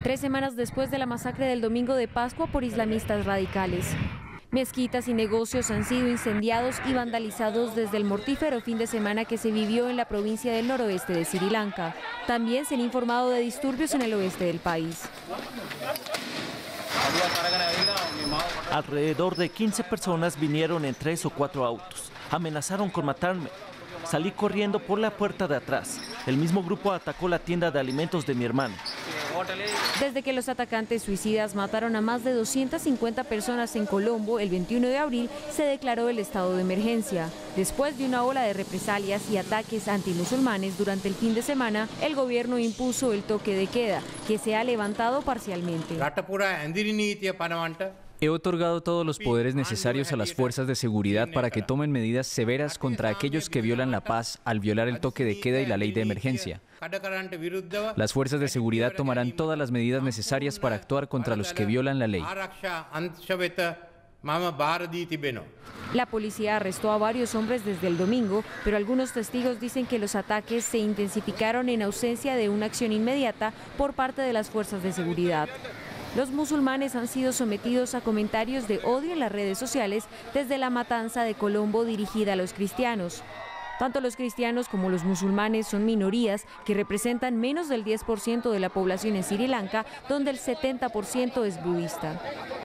3 semanas después de la masacre del domingo de Pascua por islamistas radicales. Mezquitas y negocios han sido incendiados y vandalizados desde el mortífero fin de semana que se vivió en la provincia del noroeste de Sri Lanka. También se han informado de disturbios en el oeste del país. Alrededor de 15 personas vinieron en 3 o 4 autos. Amenazaron con matarme. Salí corriendo por la puerta de atrás. El mismo grupo atacó la tienda de alimentos de mi hermano. Desde que los atacantes suicidas mataron a más de 250 personas en Colombo el 21 de abril, se declaró el estado de emergencia. Después de una ola de represalias y ataques antimusulmanes durante el fin de semana, el gobierno impuso el toque de queda, que se ha levantado parcialmente. He otorgado todos los poderes necesarios a las fuerzas de seguridad para que tomen medidas severas contra aquellos que violan la paz al violar el toque de queda y la ley de emergencia. Las fuerzas de seguridad tomarán todas las medidas necesarias para actuar contra los que violan la ley. La policía arrestó a varios hombres desde el domingo, pero algunos testigos dicen que los ataques se intensificaron en ausencia de una acción inmediata por parte de las fuerzas de seguridad. Los musulmanes han sido sometidos a comentarios de odio en las redes sociales desde la matanza de Colombo dirigida a los cristianos. Tanto los cristianos como los musulmanes son minorías que representan menos del 10% de la población en Sri Lanka, donde el 70% es budista.